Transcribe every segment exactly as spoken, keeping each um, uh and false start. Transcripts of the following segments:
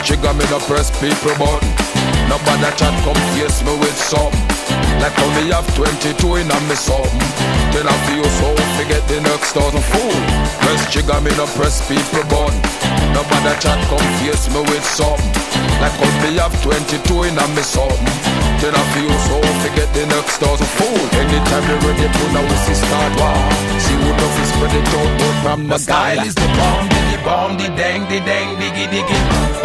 trigger, me no press people button. Nobody chat come face me with something. Like how me have twenty-two in a me something. Then I feel so forget the next thousand fool. Press trigger, me no press people button. Nobody chat come face me with something. Like how me have twenty-two in a me something. Then I feel so forget the next thousand fool. Anytime you ready to now we see start war. See who knows is spread it out more from the style is the bomb, the bomb, the dang, the dang, diggy diggy.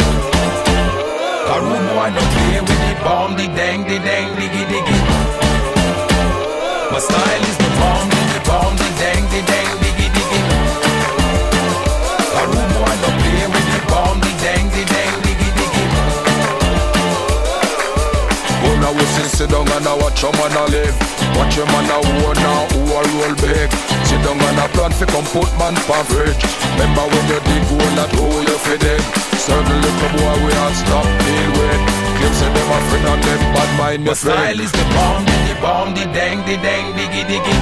A room boy no play with the bomb, the dang, the dang, diggy diggy. My style is the bomb, the bomb, the dang, the dang, diggy diggy. A room boy no play with the bomb, the dang, the dang, diggy diggy. Go now we see sit down and I watch your man a live. Watch your man a own now who a roll big. Sit down and a plan fi come put man for fridge. Remember when you dig hole that hole you fi dig. Certain little boy we all stop deal with. Clips say them a friend and them bad mind your friend. My style is the bomb, the bomb, the dang, the dang, diggy diggy.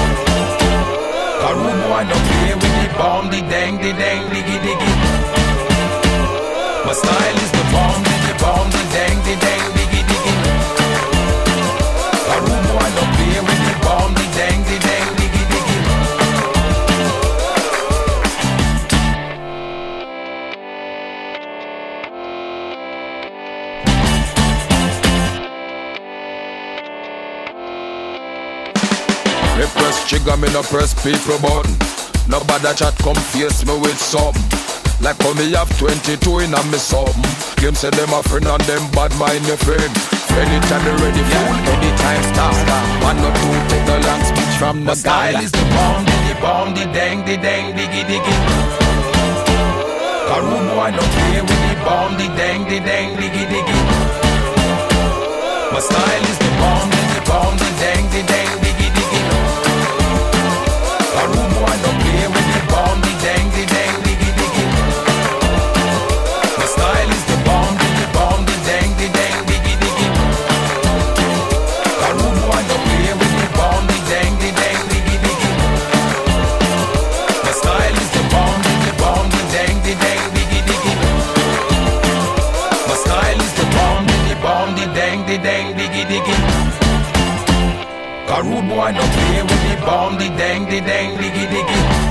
A room boy no play with the bomb, the dang, the dang, diggy diggy. My style is the bomb, the bomb, the dang, the dang, diggy diggy. A room boy no play with the bomb, the dang, the dang, diggy diggy. Me press trigger, me no press people button. Nobody chat come face me with something. Like how me have twenty-two in a me something. Claim say them a friend and them bad mind your friend. Anytime you ready fool, anytime stop. One or two take the long speech from the style guy. is the bomb, the bomb, the dang, the dang, diggy diggy. A room boy no play with the bomb, the dang, the dang, diggy diggy. My style is the bomb, the bomb, the dang, the dang, diggy diggy. A room boy no play with the bomb, the dang, the dang, diggy diggy. My style is the bomb, the bomb, the dang, the dang, diggy diggy. A room boy no play with the bomb, the dang, the dang, diggy diggy. My style is the bomb, the bomb, the dang, the dang, diggy diggy. My style is the bomb, the bomb, the dang, the dang, diggy diggy. A rude boy no play with the bomb, the dang, the dang, diggy diggy.